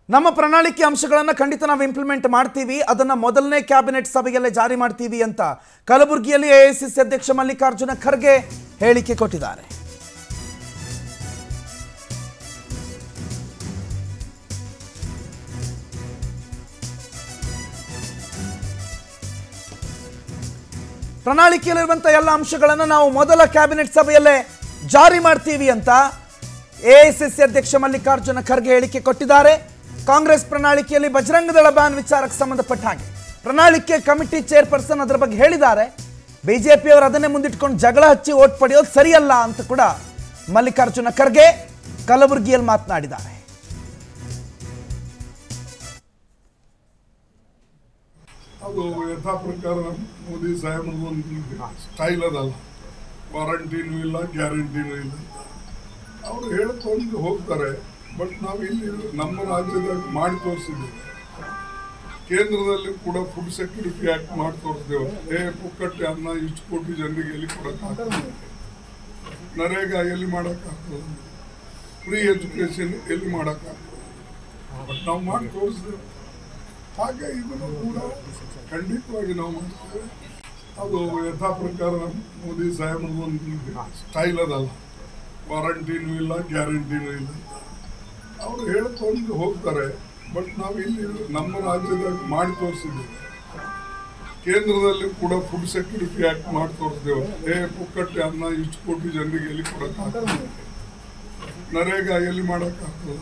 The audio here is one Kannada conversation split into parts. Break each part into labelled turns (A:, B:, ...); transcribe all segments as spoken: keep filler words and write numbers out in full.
A: ನಮ್ಮ ಪ್ರಣಾಳಿಕೆ ಅಂಶಗಳನ್ನು ಖಂಡಿತ ನಾವು ಇಂಪ್ಲಿಮೆಂಟ್ ಮಾಡ್ತೀವಿ, ಅದನ್ನ ಮೊದಲನೇ ಕ್ಯಾಬಿನೆಟ್ ಸಭೆಯಲ್ಲೇ ಜಾರಿ ಮಾಡ್ತೀವಿ ಅಂತ ಕಲಬುರಗಿಯಲ್ಲಿ ಎಐಸಿಸಿ ಅಧ್ಯಕ್ಷ ಮಲ್ಲಿಕಾರ್ಜುನ ಖರ್ಗೆ ಹೇಳಿಕೆ ಕೊಟ್ಟಿದ್ದಾರೆ. ಪ್ರಣಾಳಿಕೆಯಲ್ಲಿರುವಂತಹ ಎಲ್ಲ ಅಂಶಗಳನ್ನು ನಾವು ಮೊದಲ ಕ್ಯಾಬಿನೆಟ್ ಸಭೆಯಲ್ಲೇ ಜಾರಿ ಮಾಡ್ತೀವಿ ಅಂತ ಎಐಸಿಸಿ ಅಧ್ಯಕ್ಷ ಮಲ್ಲಿಕಾರ್ಜುನ ಖರ್ಗೆ ಹೇಳಿಕೆ ಕೊಟ್ಟಿದ್ದಾರೆ. ಕಾಂಗ್ರೆಸ್ ಪ್ರಣಾಳಿಕೆಯಲ್ಲಿ ಬಜರಂಗ ದಳ ಬ್ಯಾನ್ ವಿಚಾರಕ್ಕೆ ಸಂಬಂಧಪಟ್ಟ ಹಾಗೆ ಪ್ರಣಾಳಿಕೆ ಕಮಿಟಿ ಚೇರ್ಪರ್ಸನ್ ಅದರ ಬಗ್ಗೆ ಹೇಳಿದ್ದಾರೆ. ಬಿಜೆಪಿಯವರು ಅದನ್ನೇ ಮುಂದಿಟ್ಕೊಂಡು ಜಗಳ ಹಚ್ಚಿ ಓಟ್ ಪಡೆಯೋದು ಸರಿಯಲ್ಲ ಅಂತ ಕೂಡ ಮಲ್ಲಿಕಾರ್ಜುನ ಖರ್ಗೆ ಕಲಬುರಗಿಯಲ್ಲಿ ಮಾತನಾಡಿದ್ದಾರೆ.
B: ಅದು ಯಥಾ ಪ್ರಕಾರ ಮೋದಿ ಸಾಹೇಬ್ರದ್ದು ಒಂದು ಸ್ಟೈಲ್ ಅದಲ್ಲ, ವಾರಂಟಿನೂ ಇಲ್ಲ ಗ್ಯಾರಂಟಿನೂ ಇಲ್ಲ. ಅವರು ಹೇಳ್ಕೊಂಡು ಹೋಗ್ತಾರೆ. ಬಟ್ ನಾವು ಇಲ್ಲಿ ನಮ್ಮ ರಾಜ್ಯದಾಗ ಮಾಡಿ ತೋರಿಸಿದ್ದೇವೆ. ಕೇಂದ್ರದಲ್ಲಿ ಕೂಡ ಫುಡ್ ಸೆಕ್ಯೂರಿಟಿ ಆಕ್ಟ್ ಮಾಡಿ ತೋರಿಸಿದ್ದೇವೆ. ಏ ಪುಕ್ಕಟ್ಟೆ ಅನ್ನ ಇಷ್ಟು ಕೋಟಿ ಜನರಿಗೆ ಎಲ್ಲಿ ಕೊಡೋಕ್ಕಾಗ್ತದೆ, ನರೇಗಾ ಎಲ್ಲಿ ಮಾಡೋಕ್ಕಾಗ್ತದೆ, ಫ್ರೀ ಎಜುಕೇಶನ್ ಎಲ್ಲಿ ಮಾಡೋಕ್ಕಾಗ್ತದೆ. ಬಟ್ ನಾವು ಮಾಡಿ ತೋರಿಸಿದ್ದೇವೆ. ಹಾಗೆ ಇದನ್ನು ಕೂಡ ಖಂಡಿತವಾಗಿ ನಾವು ಮಾಡ್ತೇವೆ. ಅದು ಯಥಾ ಪ್ರಕಾರ ಮೋದಿ ಸಾಹೇಬ್ರದ್ದು ಒಂದು ಸ್ಟೈಲ್ ಅದಲ್ಲ, ವಾರಂಟಿನೂ ಇಲ್ಲ ಗ್ಯಾರಂಟಿನೂ ಇಲ್ಲ. ಅವರು ಹೇಳ್ಕೊಂಡು ಹೋಗ್ತಾರೆ. ಬಟ್ ನಾವು ಇಲ್ಲಿ ನಮ್ಮ ರಾಜ್ಯದಾಗ ಮಾಡಿ ತೋರಿಸಿದ್ದೇವೆ. ಕೇಂದ್ರದಲ್ಲಿ ಕೂಡ ಫುಡ್ ಸೆಕ್ಯೂರಿಟಿ ಆಕ್ಟ್ ಮಾಡಿ ತೋರಿಸಿದ್ದೇವೆ. ಏ ಪುಕ್ಕಟ್ಟೆ ಅನ್ನ ಇಷ್ಟು ಕೋಟಿ ಜನರಿಗೆ ಎಲ್ಲಿ ಕೊಡೋಕ್ಕಾಗ್ತದೆ, ನರೇಗಾ ಎಲ್ಲಿ ಮಾಡೋಕ್ಕಾಗ್ತದೆ.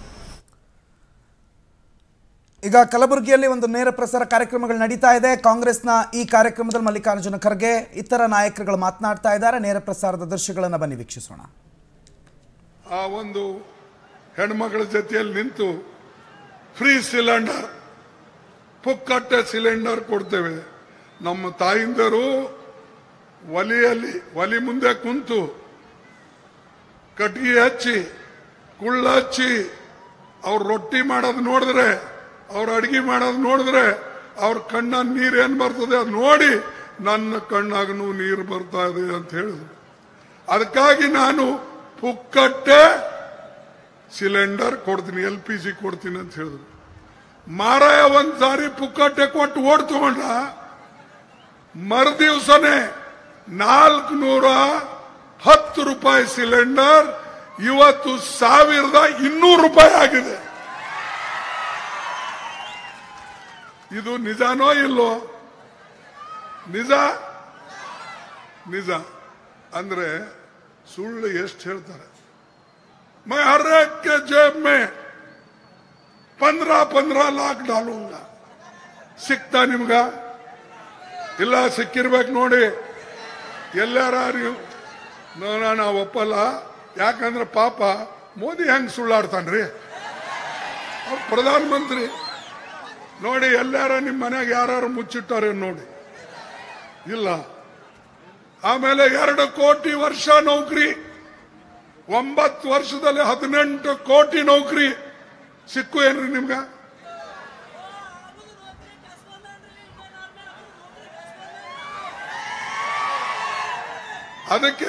A: ಈಗ ಕಲಬುರಗಿಯಲ್ಲಿ ಒಂದು ನೇರ ಪ್ರಸಾರ ಕಾರ್ಯಕ್ರಮಗಳು ನಡೀತಾ ಇದೆ. ಕಾಂಗ್ರೆಸ್ನ ಈ ಕಾರ್ಯಕ್ರಮದಲ್ಲಿ ಮಲ್ಲಿಕಾರ್ಜುನ ಖರ್ಗೆ ಇತರ ನಾಯಕರುಗಳು ಮಾತನಾಡ್ತಾ ಇದ್ದಾರೆ. ನೇರ ಪ್ರಸಾರದ ದೃಶ್ಯಗಳನ್ನು ಬನ್ನಿ ವೀಕ್ಷಿಸೋಣ.
B: ಆ ಒಂದು ಹೆಣ್ಮಗಳ ಜೊತೆಯಲ್ಲಿ ನಿಂತು ಫ್ರೀ ಸಿಲಿಂಡರ್, ಪುಕ್ಕಟ್ಟೆ ಸಿಲಿಂಡರ್ ಕೊಡ್ತೇವೆ. ನಮ್ಮ ತಾಯಿಂದರು ಒಲಿಯಲ್ಲಿ ಒಲಿ ಮುಂದೆ ಕುಂತು ಕಟ್ಟಿಗೆ ಹಚ್ಚಿ ಕುಳ್ಳ ಹಚ್ಚಿ ಅವ್ರು ರೊಟ್ಟಿ ಮಾಡೋದು ನೋಡಿದ್ರೆ, ಅವ್ರ ಅಡಿಗೆ ಮಾಡೋದು ನೋಡಿದ್ರೆ ಅವ್ರ ಕಣ್ಣ ನೀರೇನು ಬರ್ತದೆ ಅದು ನೋಡಿ ನನ್ನ ಕಣ್ಣಾಗೂ ನೀರು ಬರ್ತಾ ಇದೆ ಅಂತ ಹೇಳಿದ್ರು. ಅದಕ್ಕಾಗಿ ನಾನು ಪುಕ್ಕಟ್ಟೆ ಸಿಲಿಂಡರ್ ಕೊಡ್ತೀನಿ, ಎಲ್ ಪಿ ಜಿ ಕೊಡ್ತೀನಿ ಅಂತ ಹೇಳಿದ್ರು. ಮಾರಾಯ ಒಂದ್ ಸಾರಿ ಪುಕ್ಕಟ್ಟೆ ಕೊಟ್ಟು ಓಡ್ ತಗೊಂಡ ಮರು ದಿವಸನೇ ನಾಲ್ಕು ನೂರ ಹತ್ತು ರೂಪಾಯಿ ಸಿಲಿಂಡರ್ ಇವತ್ತು ಸಾವಿರದ ಇನ್ನೂರು ರೂಪಾಯಿ ಆಗಿದೆ. ಇದು ನಿಜಾನೋ ಇಲ್ಲೋ? ನಿಜ ನಿಜ ಅಂದ್ರೆ ಸುಳ್ಳು ಎಷ್ಟು ಹೇಳ್ತಾರೆ. मैं हर एक के जेब में पंद्रह पंद्रह लाख डालूंगा. ಸಿಕ್ತಾ ನಿಮ್ಗ? ಇಲ್ಲ, ಸಿಕ್ಕಿರ್ಬೇಕು ನೋಡಿ. ಎಲ್ಲಾರ ನಾವು ಒಪ್ಪಲ್ಲ. ಯಾಕಂದ್ರೆ ಪಾಪ ಮೋದಿ ಹೆಂಗ್ ಸುಳ್ಳಾಡ್ತಾನ್ರಿ, ಅವ್ರ ಪ್ರಧಾನ ಮಂತ್ರಿ ನೋಡಿ. ಎಲ್ಲಾರ ನಿಮ್ ಮನೆಯಾಗ ಯಾರು ಮುಚ್ಚಿಟ್ಟಾರೆ ನೋಡಿ. ಇಲ್ಲ. ಆಮೇಲೆ ಎರಡು ಕೋಟಿ ವರ್ಷ ನೌಕರಿ, ಒಂಬತ್ತು ವರ್ಷದಲ್ಲಿ ಹದಿನೆಂಟು ಕೋಟಿ ನೌಕರಿ ಸಿಕ್ಕು ಏನ್ರಿ ನಿಮ್ಗ? ಅದಕ್ಕೆ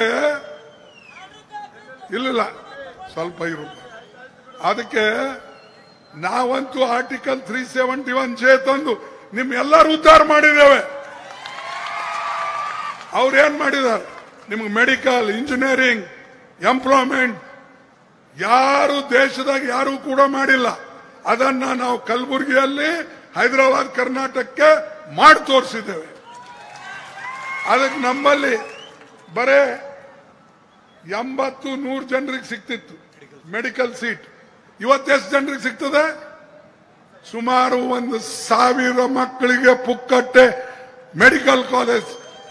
B: ಇಲ್ಲ ಸ್ವಲ್ಪ ಇರು. ಅದಕ್ಕೆ ನಾವಂತೂ article three seventy one J ತಂದು ನಿಮ್ ಎಲ್ಲರೂ ಉದ್ಧಾರ ಮಾಡಿದ್ದೇವೆ. ಅವ್ರೇನ್ ಮಾಡಿದ್ದಾರೆ? ನಿಮ್ಗೆ ಮೆಡಿಕಲ್, ಇಂಜಿನಿಯರಿಂಗ್, ಎಂಪ್ಲಾಯ್ಮೆಂಟ್ ಯಾರು ದೇಶದಾಗ ಯಾರು ಕೂಡ ಮಾಡಿಲ್ಲ. ಅದನ್ನ ನಾವು ಕಲಬುರಗಿಯಲ್ಲಿ, ಹೈದರಾಬಾದ್, ಕರ್ನಾಟಕಕ್ಕೆ ಮಾಡಿ ತೋರಿಸಿದ್ದೇವೆ. ಅದಕ್ಕೆ ನಮ್ಮಲ್ಲಿ ಬರೇ ಎಂಬತ್ತು ನೂರು ಜನರಿಗೆ ಸಿಕ್ತಿತ್ತು ಮೆಡಿಕಲ್ ಸೀಟ್. ಇವತ್ತೆಷ್ಟು ಜನರಿಗೆ ಸಿಗ್ತದೆ? ಸುಮಾರು ಒಂದು ಸಾವಿರ ಮಕ್ಕಳಿಗೆ ಪುಕ್ಕಟ್ಟೆ ಮೆಡಿಕಲ್ ಕಾಲೇಜ್,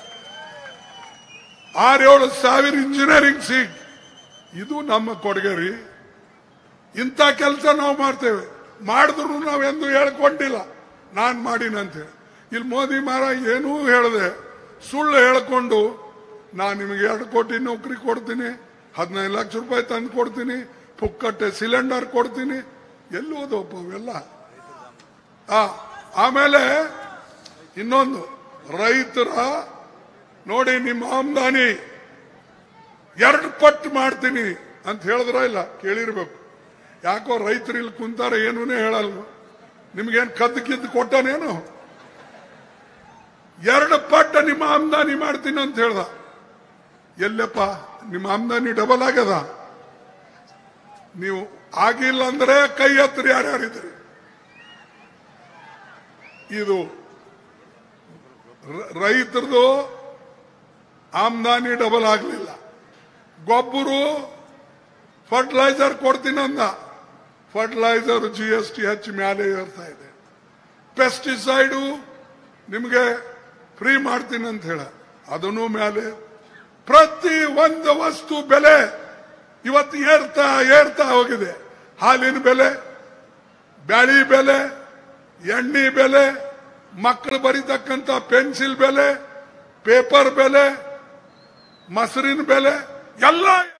B: ಆರೇಳು ಸಾವಿರ ಇಂಜಿನಿಯರಿಂಗ್ ಸೀಟ್. ಇದು ನಮ್ಮ ಕೊಡುಗೆ ರೀ. ಇಂಥ ಕೆಲಸ ನಾವು ಮಾಡ್ತೇವೆ. ಮಾಡಿದ್ರು ನಾವೆಂದು ಹೇಳ್ಕೊಂಡಿಲ್ಲ ನಾನ್ ಮಾಡಿನಂತೆ. ಇಲ್ಲಿ ಮೋದಿ ಮಹಾರಾಜ್ ಏನೂ ಹೇಳಿದೆ, ಸುಳ್ಳು ಹೇಳ್ಕೊಂಡು ನಾನು ನಿಮಗೆ ಎರಡು ಕೋಟಿ ನೌಕರಿ ಕೊಡ್ತೀನಿ, ಹದಿನೈದು ಲಕ್ಷ ರೂಪಾಯಿ ತಂದು ಕೊಡ್ತೀನಿ, ಪುಕ್ಕಟ್ಟೆ ಸಿಲಿಂಡರ್ ಕೊಡ್ತೀನಿ. ಎಲ್ಲಿ ಹೋದಪ್ಪ ಅವೆಲ್ಲ? ಆಮೇಲೆ ಇನ್ನೊಂದು, ರೈತರ ನೋಡಿ ನಿಮ್ಮ ಆಮದಾನಿ ಎರಡು ಪಟ್ಟು ಮಾಡ್ತೀನಿ ಅಂತ ಹೇಳಿದ್ರ ಇಲ್ಲ? ಕೇಳಿರ್ಬೇಕು. ಯಾಕೋ ರೈತರು ಇಲ್ಲಿ ಕುಂತಾರೆ ಏನೂ ಹೇಳಲ್ವ. ನಿಮ್ಗೇನು ಕದ್ದು ಕಿದ್ದು ಕೊಟ್ಟನೇನು? ಎರಡು ಪಟ್ಟ ನಿಮ್ಮ ಆಮದಾನಿ ಮಾಡ್ತೀನಿ ಅಂತ ಹೇಳ್ದ. ಎಲ್ಲಪ್ಪ ನಿಮ್ಮ ಆಮದಾನಿ ಡಬಲ್ ಆಗ್ಯದ? ನೀವು ಆಗಿಲ್ಲ ಅಂದ್ರೆ ಕೈ ಹತ್ರ ಯಾರ್ಯಾರಿದ್ರಿ? ಇದು ರೈತರದು ಆಮದಾನಿ ಡಬಲ್ ಆಗಲಿಲ್ಲ. ಗೊಬ್ಬರು ಫರ್ಟಿಲೈಸರ್ ಕೊಡ್ತೀನಂದ, ಫರ್ಟಿಲೈಸರ್ ಜಿ ಎಸ್ ಟಿ ಹೆಚ್ಚು ಮ್ಯಾಲೆ ಇರ್ತಾ ಇದೆ. ಪೆಸ್ಟಿಸೈಡು ನಿಮಗೆ ಫ್ರೀ ಮಾಡ್ತೀನಿ ಅಂತ ಹೇಳ, ಅದನ್ನು ಮ್ಯಾಲೆ. ಪ್ರತಿ ಒಂದು ವಸ್ತು ಬೆಲೆ ಇವತ್ತು ಏರ್ತಾ ಏರ್ತಾ ಹೋಗಿದೆ. ಹಾಲಿನ ಬೆಲೆ, ಬ್ಯಾಳಿ ಬೆಲೆ, ಎಣ್ಣೆ ಬೆಲೆ, ಮಕ್ಕಳು ಬರೀತಕ್ಕಂಥ ಪೆನ್ಸಿಲ್ ಬೆಲೆ, ಪೇಪರ್ ಬೆಲೆ, ಮೊಸರಿನ ಬೆಲೆ ಎಲ್ಲ